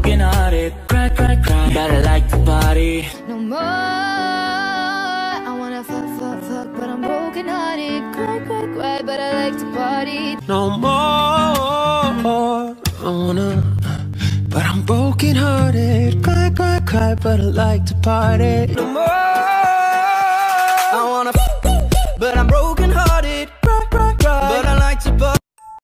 broken hearted. Cry, cry, cry, but I like to party. No more. I wanna fuck, fuck, fuck, but I'm broken hearted. Cry, cry, cry, but I like to party. No more. I wanna, but I'm broken hearted. Cry, cry, cry, but I like to party. No more. I wanna, but I'm broken.